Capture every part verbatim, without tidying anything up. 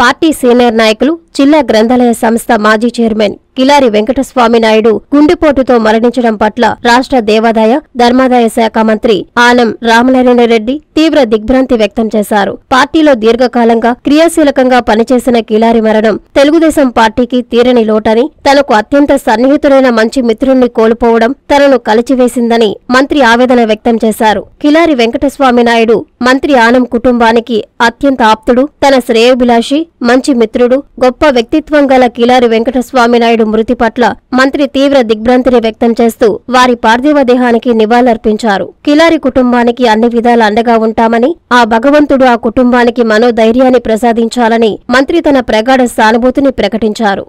Party senior నాయకులు, జిల్లా గ్రంథాలయ సంస్థ మాజీ చైర్మన్ కిలారి వెంకటస్వామి నాయుడు గుండెపోటుతో మరణించడం పట్ల రాష్ట్ర దేవాదాయ ధర్మాదాయ శాఖ మంత్రి ఆనం రామనారాయణ రెడ్డి తీవ్ర దిగ్భ్రాంతి వ్యక్తం చేశారు. పార్టీలో దీర్ఘకాలంగా క్రియాశీలకంగా పనిచేసిన కిలారి మరణం తెలుగుదేశం పార్టీకి తీరని లోటని, తనకు అత్యంత సన్నిహితుడైన మంచి మిత్రుణ్ణి కోల్పోవడం తనను కలిచివేసిందని మంత్రి ఆవేదన వ్యక్తం చేశారు. కిలారి వెంకటస్వామి నాయుడు మంత్రి ఆనం కుటుంబానికి అత్యంత ఆప్తుడు, తన శ్రేయోభిలాషి, మంచి మిత్రుడు, గొప్ప వ్యక్తిత్వం గల కిలారి వెంకటస్వామి నాయుడు మృతి పట్ల మంత్రి తీవ్ర దిగ్భ్రాంతిని వ్యక్తం చేస్తూ వారి పార్థివ దేహానికి నివాళులర్పించారు. కిలారి కుటుంబానికి అన్ని విధాల అండగా ఉంటామని, ఆ భగవంతుడు ఆ కుటుంబానికి మనోధైర్యాన్ని ప్రసాదించాలని మంత్రి తన ప్రగాఢ సానుభూతిని ప్రకటించారు.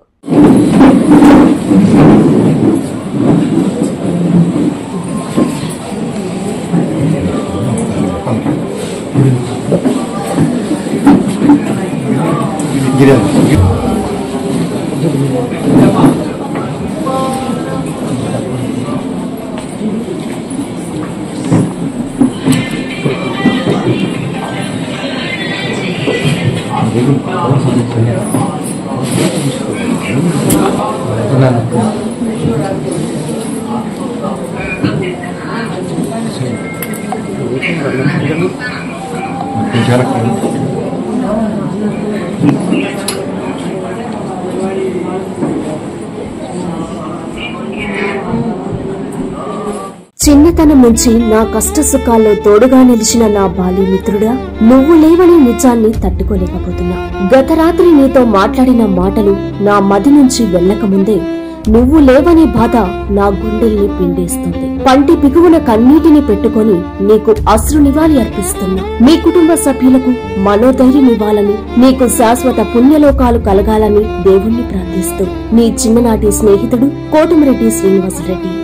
చిన్నతనం నుంచి నా కష్ట సుఖాల్లో తోడుగా నిలిచిన నా బాల్యమిత్రుడా, నువ్వు లేవని నిజాన్ని తట్టుకోలేకపోతున్నా. గత రాత్రి నీతో మాట్లాడిన మాటలు నా మది నుంచి వెళ్లకముందే నువ్వు లేవని బాధ నా గుండెల్ని పిండేస్తుంది. పంటి బిగువున కన్నీటిని పెట్టుకుని నీకు అశ్రు నివాళి అర్పిస్తున్నా. మీ కుటుంబ సభ్యులకు మనోధైర్యం ఇవ్వాలని, నీకు శాశ్వత పుణ్యలోకాలు కలగాలని దేవుణ్ణి ప్రార్థిస్తూ నీ చిన్ననాటి స్నేహితుడు కోటమిరెడ్డి శ్రీనివాసరెడ్డి.